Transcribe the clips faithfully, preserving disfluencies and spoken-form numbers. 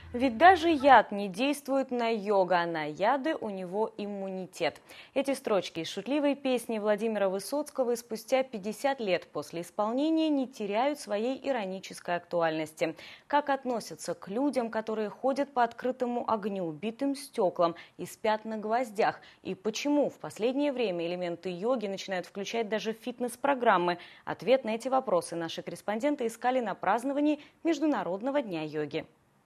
Ведь даже яд не действует на йога, а на яды у него иммунитет. Эти строчки из шутливой песни Владимира Высоцкого спустя пятьдесят лет после исполнения не теряют своей иронической актуальности. Как относятся к людям, которые ходят по открытому огню, битым стеклам и спят на гвоздях? И почему в последнее время элементы йоги начинают включать даже в фитнес-программы? Ответ на эти вопросы наши корреспонденты искали на праздновании Международного дня йоги.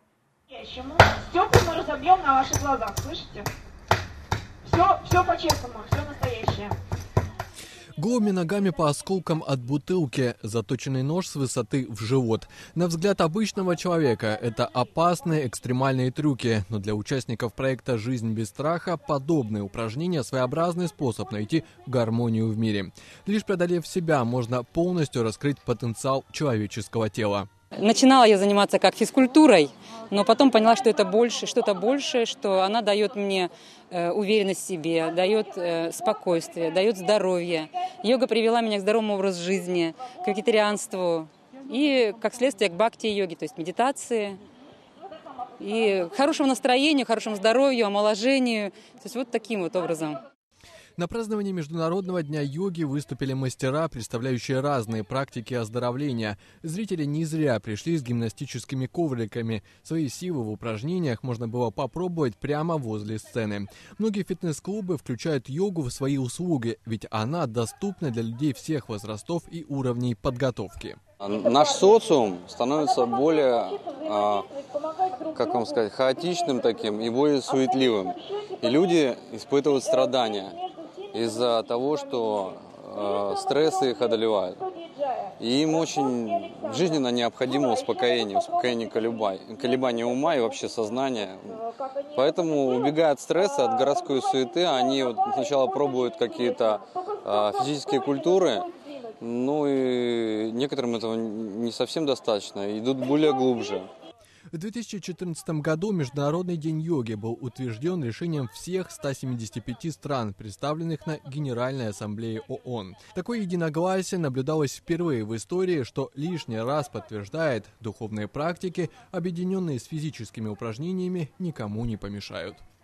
Стекла мы разобьем на ваших глазах, слышите? Все, все по-честному, все настоящее. Голыми ногами по осколкам от бутылки, заточенный нож с высоты в живот. На взгляд обычного человека это опасные экстремальные трюки, но для участников проекта «Жизнь без страха» подобные упражнения – своеобразный способ найти гармонию в мире. Лишь преодолев себя, можно полностью раскрыть потенциал человеческого тела. Начинала я заниматься как физкультурой, но потом поняла, что это больше, что-то большее, что она дает мне э, уверенность в себе, дает э, спокойствие, дает здоровье. Йога привела меня к здоровому образу жизни, к вегетарианству и, как следствие, к бхакти-йоге, то есть медитации, и к хорошему настроению, хорошему здоровью, омоложению, то есть вот таким вот образом. На праздновании Международного дня йоги выступили мастера, представляющие разные практики оздоровления. Зрители не зря пришли с гимнастическими ковриками. Свои силы в упражнениях можно было попробовать прямо возле сцены. Многие фитнес-клубы включают йогу в свои услуги, ведь она доступна для людей всех возрастов и уровней подготовки. Наш социум становится более, как вам сказать, хаотичным таким и более суетливым. И люди испытывают страдания из-за того, что э, стрессы их одолевают. И им очень жизненно необходимо успокоение, успокоение колебаний, колебания ума и вообще сознания. Поэтому, убегая от стресса, от городской суеты, они вот сначала пробуют какие-то э, физические культуры, ну и некоторым этого не совсем достаточно, идут более глубже. В две тысячи четырнадцатом году Международный день йоги был утвержден решением всех ста семидесяти пяти стран, представленных на Генеральной Ассамблее ООН. Такое единогласие наблюдалось впервые в истории, что лишний раз подтверждает, духовные практики, объединенные с физическими упражнениями, никому не помешают.